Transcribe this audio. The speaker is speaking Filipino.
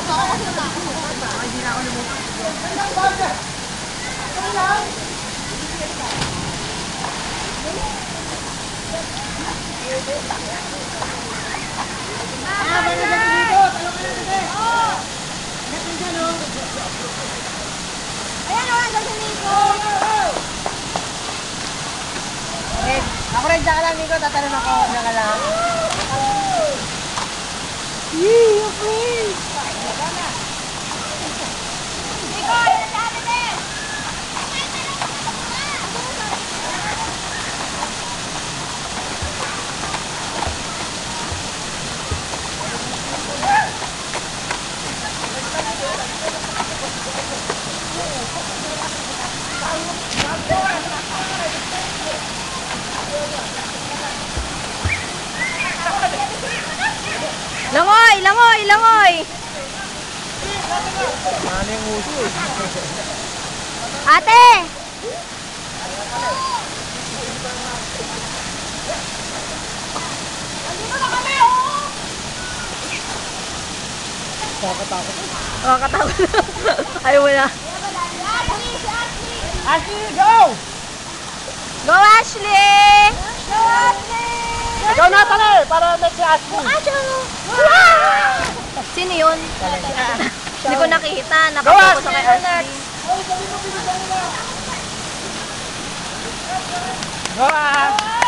Ako rin dyan ka lang, Nico. Tatanong ako. Dyan ka lang. Yee, okay. Nico, yan sa atin eh! Langoy, langoy, langoy. Ano yung uso eh? Ate! Andito na kami, oh! Kakatakot. Nakakatakot. Ayaw mo na. Ashley, go! Go, Ashley! Go, Ashley! Ikaw na tala eh, para may si Ashley. Sino yun? Hindi ko nakita. Nakapokus ako kay Ashley. Go, Ash!